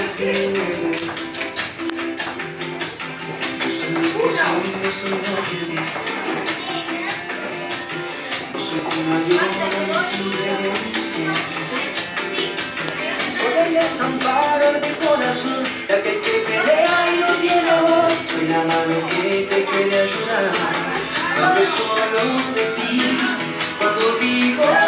No soy lo que soy, no soy lo que eres. No soy cuna de oro ni sinvergüenzas. Soy el desamparo de mi corazón, la que pelea y no tiene voz. Soy la mano que te quiere ayudar cuando es solo de ti, cuando digo